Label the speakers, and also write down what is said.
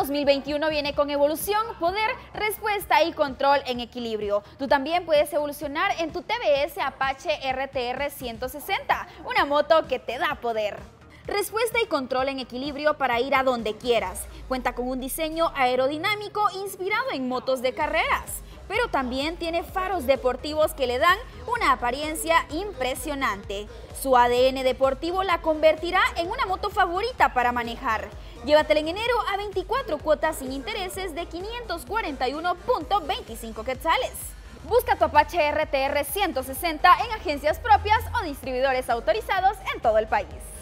Speaker 1: 2021 viene con evolución, poder, respuesta y control en equilibrio. Tú también puedes evolucionar en tu TVS Apache RTR 160, una moto que te da poder. Respuesta y control en equilibrio para ir a donde quieras. Cuenta con un diseño aerodinámico inspirado en motos de carreras, pero también tiene faros deportivos que le dan una apariencia impresionante. Su ADN deportivo la convertirá en una moto favorita para manejar. Llévatela en enero a 24 cuotas sin intereses de 541.25 quetzales. Busca tu Apache RTR 160 en agencias propias o distribuidores autorizados en todo el país.